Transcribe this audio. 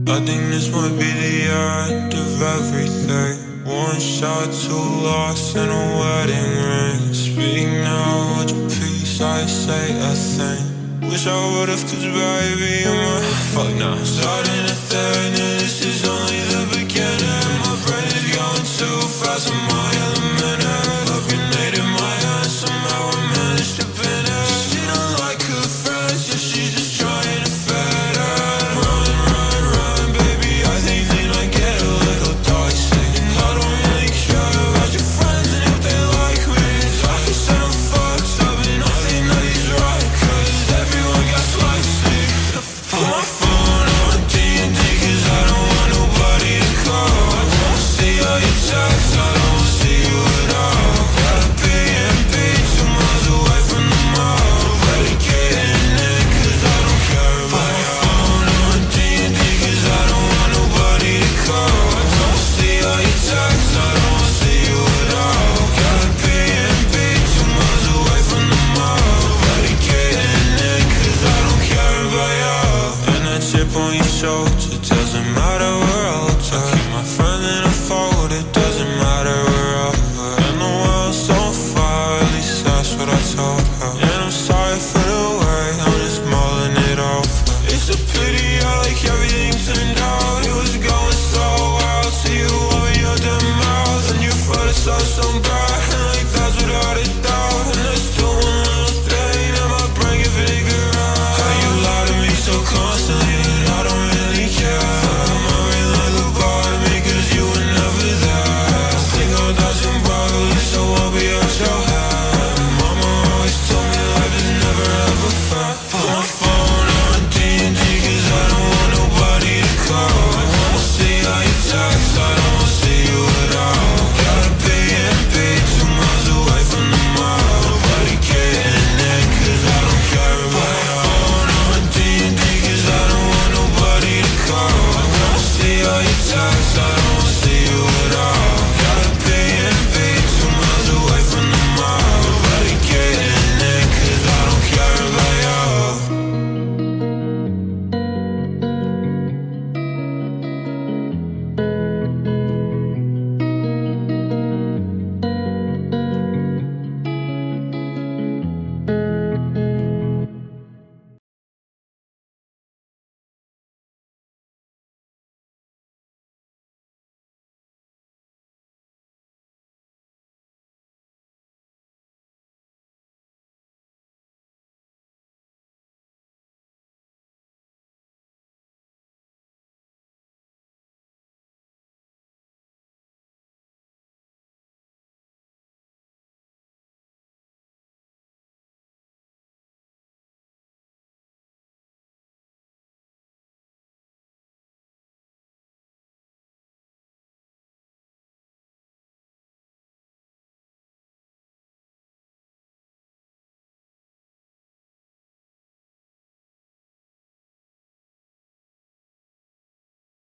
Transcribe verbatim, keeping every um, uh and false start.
I think this might be the end of everything. One shot, two lost in a wedding ring. Speak now, would you please, I say a thing. Wish I would've, cause baby, you're my fuck now. Starting a thing, and this is only the beginning. My brain is going too fast, a mile a minute. A grenade in my hand, somehow I managed to pin it. She don't like her friends, so she's just trying to fit in. Run, run, run, baby, I think they might get a little dicey. I don't really care about your friends and if they like me. So I can say I'm fucked up and I think that he's right, cause everyone got slicey. Put my phone on D and D cause I don't want nobody to call. I don't see all your texts, I don't see you at all. Got a B and B two miles away from the mall. Better get in it cause I don't care about you. Put my phone on D and D cause I don't want nobody to call. I don't see all your texts, I don't see you at all. Got a B and B two miles away from the mall. Better get in it cause I don't care about you. And that chip on your shoulder